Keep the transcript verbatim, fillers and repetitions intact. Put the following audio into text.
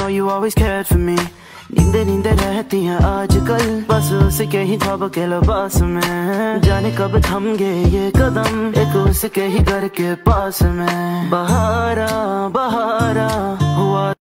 know you always cared for me. नींदे नींदे रहती हैं आजकल, बस उसके ही ख्वाब के लिबास में। जाने कब थम गए ये कदम, एक उसके ही घर के पास में। बहारा बहारा